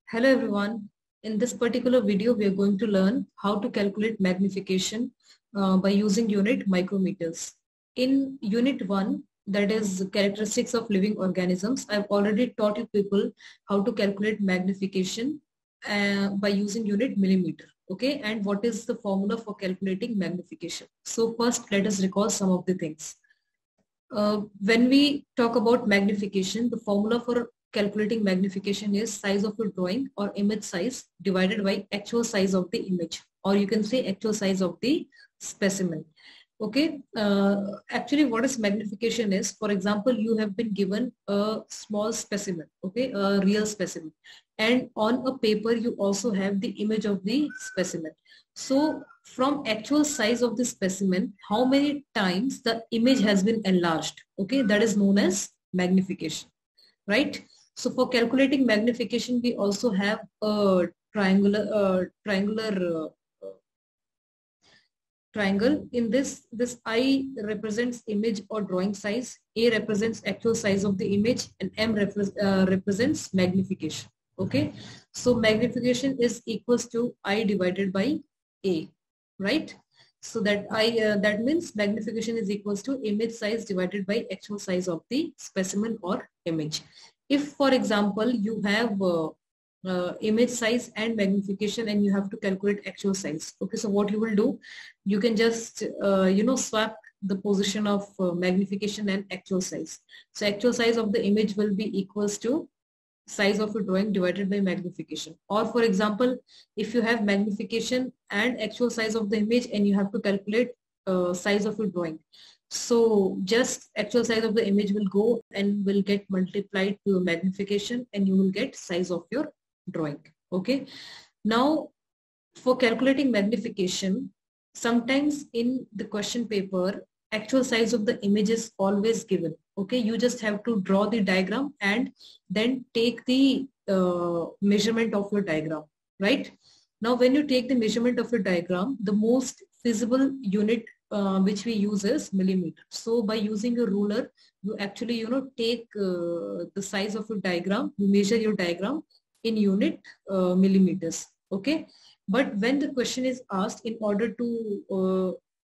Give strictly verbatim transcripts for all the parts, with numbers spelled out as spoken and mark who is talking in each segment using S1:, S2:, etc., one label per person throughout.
S1: Hello everyone. In this particular video, we are going to learn how to calculate magnification uh, by using unit micrometers. In unit one, that is characteristics of living organisms, I've already taught you people how to calculate magnification uh, by using unit millimeter. Okay, and what is the formula for calculating magnification? So first, let us recall some of the things. Uh, when we talk about magnification, the formula for calculating magnification is size of your drawing or image size divided by actual size of the image, or you can say actual size of the specimen. Okay, uh, actually what is magnification is, for example, you have been given a small specimen, okay, a real specimen, and on a paper you also have the image of the specimen. So from actual size of the specimen, how many times the image has been enlarged, okay, that is known as magnification, right? So for calculating magnification, we also have a triangular uh, triangular uh, triangle. In this, this I represents image or drawing size, A represents actual size of the image, and M repre uh, represents magnification. Okay, so magnification is equals to I divided by A, right? So that I uh, that means magnification is equals to image size divided by actual size of the specimen or image. If, for example, you have uh, uh, image size and magnification and you have to calculate actual size, okay, so what you will do, you can just uh, you know swap the position of uh, magnification and actual size. So actual size of the image will be equals to size of your drawing divided by magnification. Or for example, if you have magnification and actual size of the image and you have to calculate uh, size of your drawing, so just actual size of the image will go and will get multiplied to magnification and you will get size of your drawing. Okay, now for calculating magnification, sometimes in the question paper actual size of the image is always given. Okay, you just have to draw the diagram and then take the uh, measurement of your diagram, right? Now when you take the measurement of your diagram, the most feasible unit uh, which we use is millimeter. So by using a ruler, you actually you know take uh, the size of your diagram, you measure your diagram in unit uh, millimeters. Okay, but when the question is asked in order to uh,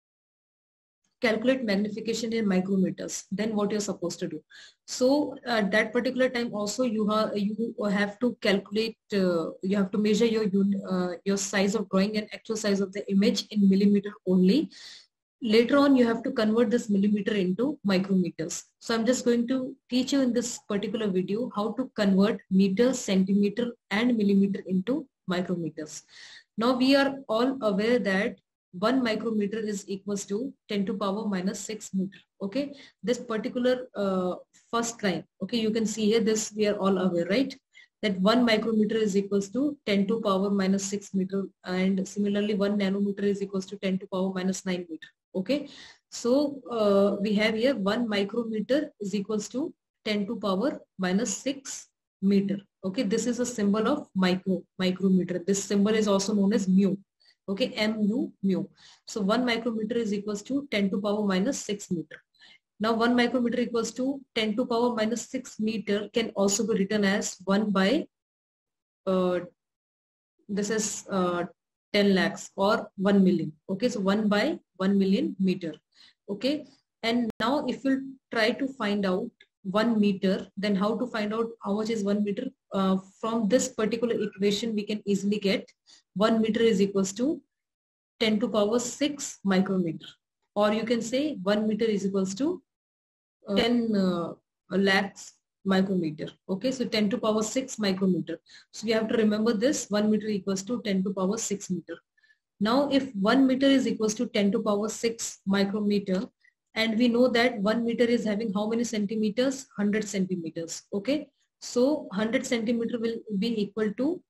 S1: calculate magnification in micrometers, then what you're supposed to do? So at that particular time also you have you have to calculate, uh, you have to measure your uh, your size of drawing and actual size of the image in millimeter only. Later on you have to convert this millimeter into micrometers. So I'm just going to teach you in this particular video how to convert meter, centimeter and millimeter into micrometers. Now we are all aware that one micrometer is equals to ten to power minus six meter. Okay, this particular uh, first line, okay, you can see here this we are all aware, right? That one micrometer is equals to ten to power minus six meter, and similarly one nanometer is equals to ten to power minus nine meter. Okay, so uh, we have here one micrometer is equals to ten to power minus six meter. Okay, this is a symbol of micro micrometer. This symbol is also known as mu. Okay, mu mu. So one micrometer is equals to ten to power minus six meter. Now one micrometer equals to ten to power minus six meter can also be written as one by uh, this is uh, ten lakhs or one million. Okay, so one by one million meter. Okay, and now if you try to find out one meter, then how to find out how much is one meter? Uh, from this particular equation we can easily get one meter is equals to ten to power six micrometer, or you can say one meter is equals to uh, ten uh, lakhs micrometer. Okay, so ten to power six micrometer. So we have to remember this, one meter equals to ten to power six meter. Now if one meter is equals to ten to power six micrometer, and we know that one meter is having how many centimeters? one hundred centimeters. Okay, so one hundred centimeter will be equal to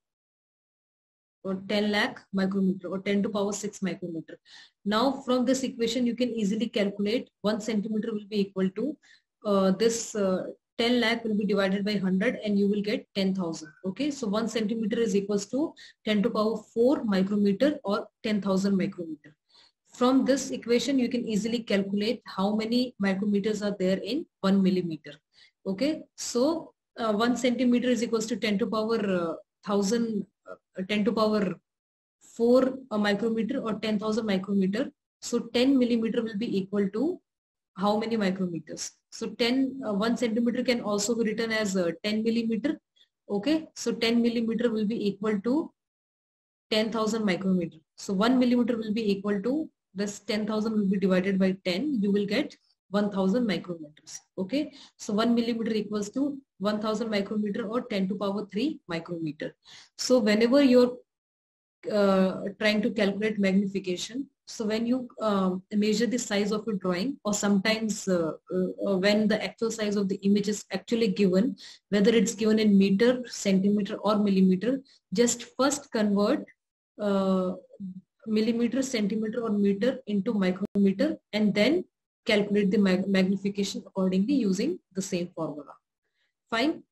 S1: or ten lakh micrometer or ten to power six micrometer. Now from this equation you can easily calculate one centimeter will be equal to uh, this uh, ten lakh will be divided by one hundred and you will get ten thousand. Okay, so one centimeter is equals to ten to power four micrometer or ten thousand micrometer. From this equation you can easily calculate how many micrometers are there in one millimeter. Okay, so uh, one centimeter is equals to ten to power uh, thousand, uh, ten to power four a micrometer or ten thousand micrometer. So ten millimeter will be equal to how many micrometers? So ten, uh, one centimeter can also be written as uh, ten millimeter. Okay, so ten millimeter will be equal to ten thousand micrometer. So one millimeter will be equal to this ten thousand will be divided by ten. You will get one thousand micrometers. Okay, so one millimeter equals to one thousand micrometer or ten to power three micrometer. So whenever you're uh, trying to calculate magnification, so when you uh, measure the size of a drawing, or sometimes uh, uh, when the actual size of the image is actually given, whether it's given in meter, centimeter or millimeter, just first convert uh, millimeter, centimeter or meter into micrometer and then calculate the mag magnification accordingly using the same formula. Fine.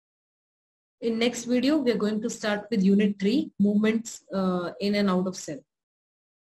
S1: In next video, we are going to start with unit three, movements uh, in and out of cell.